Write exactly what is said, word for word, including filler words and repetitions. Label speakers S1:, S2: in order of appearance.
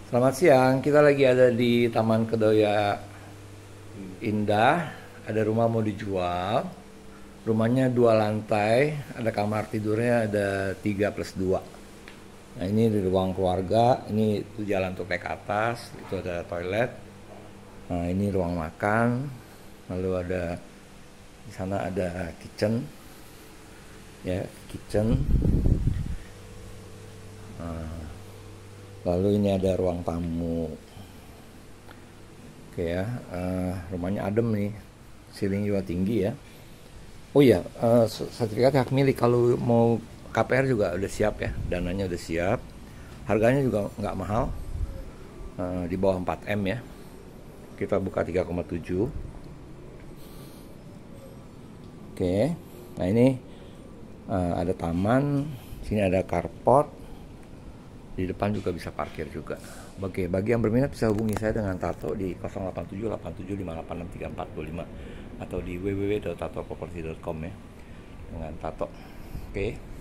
S1: Selamat siang, kita lagi ada di Taman Kedoya Indah. Ada rumah mau dijual. Rumahnya dua lantai, ada kamar tidurnya ada tiga plus dua. Nah ini di ruang keluarga, ini itu jalan untuk naik ke atas, itu ada toilet. Nah ini ruang makan, lalu ada di sana ada kitchen, ya kitchen. Nah, lalu ini ada ruang tamu. Oke ya, uh, rumahnya adem nih, ceiling juga tinggi ya. Oh iya, uh, sertifikat hak milik kalau mau K P R juga udah siap ya, dananya udah siap. Harganya juga nggak mahal, uh, di bawah empat M ya. Kita buka tiga koma tujuh. Oke, nah ini uh, ada taman, sini ada carport. Di depan juga bisa parkir juga. Bagi, bagi yang berminat bisa hubungi saya dengan Tato di nol delapan tujuh delapan tujuh lima delapan enam tiga empat dua lima atau di w w w titik tato property titik com ya, dengan Tato. Oke.